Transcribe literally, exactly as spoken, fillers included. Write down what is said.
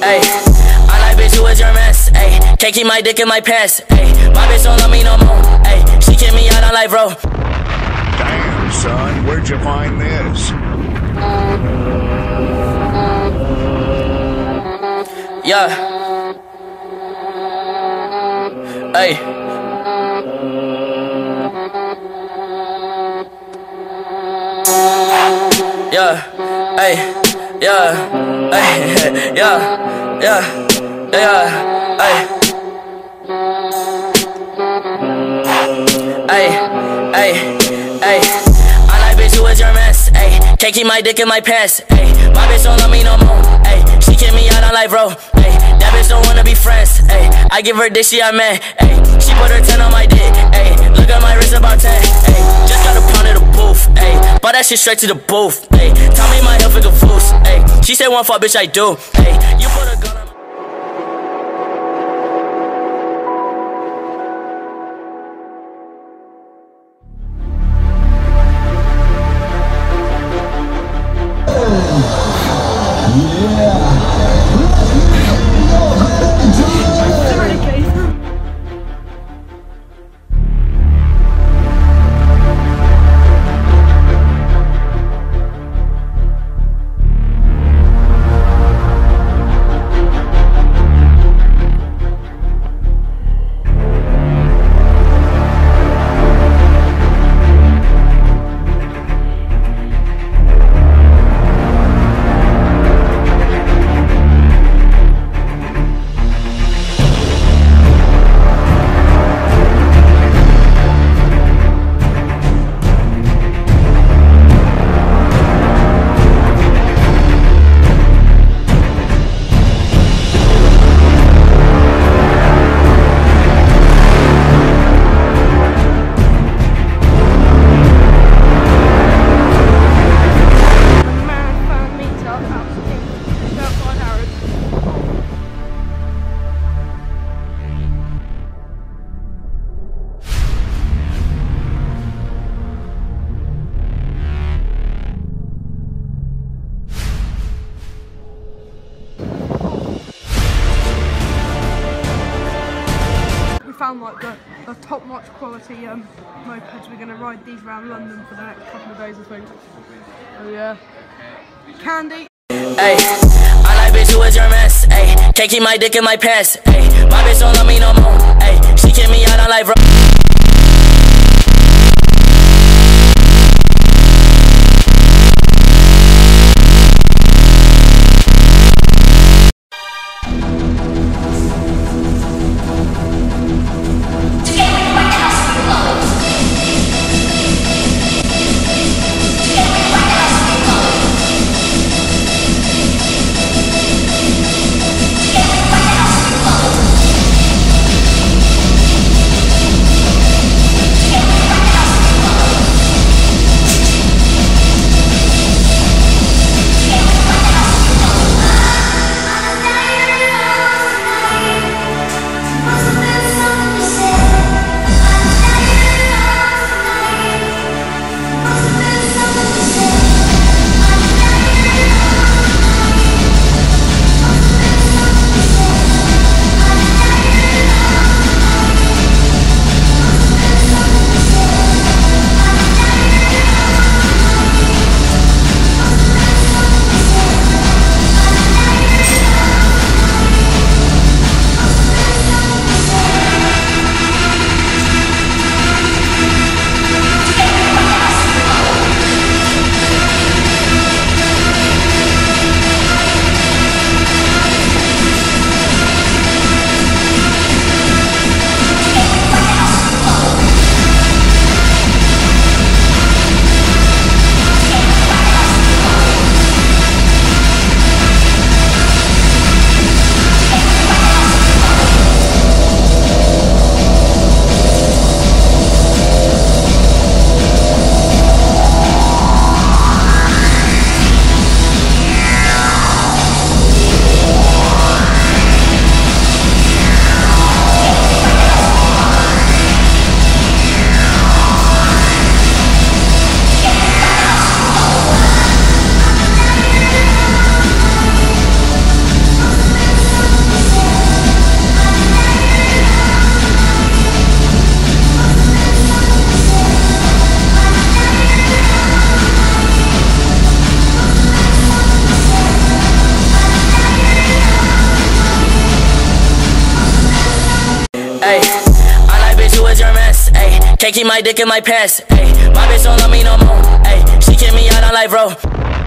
Ayy, I'm like, bitch, who is your mess? Ayy, can't keep my dick in my pants. Ayy, my bitch don't love me no more. Ayy, she kicked me out on life, bro. Damn, son, where'd you find this? Yeah. Ayy. Yeah. Ayy. Yeah. Ayy. Yeah. Yeah. Yeah. Ayy. Ayy. Ayy. Ayy. I'm like, bitch, who is your mess? Ayy, can't keep my dick in my pants. Ayy, my bitch don't love me no more. Ayy, she kicked me out on life, bro. Ayy, that bitch don't wanna be friends. Ayy, I give her dick, she a man. Ayy, she put her ten on my dick. Ayy, look at my wrist about ten. Ayy, just got a pound of the booth. Ayy, bought that shit straight to the booth. Ayy, tell me my health is a foos. Ayy, she said one fuck, bitch, I do. Ayy, you put a gun on my found like the, the top-notch quality um, mopeds. We're going to ride these around London for the next couple of days, I think. Oh yeah. Candy. Ayy, I'm like, bitch, who is your mess? Ayy, can't keep my dick in my pants. Ayy, my bitch don't love me no more. Ayy, she kicked me out on life, bro. Ayy, I'm like, bitch, who is your mess? Ayy, can't keep my dick in my pants. Ayy, my bitch don't love me no more. Ayy, she kick me out on life, bro.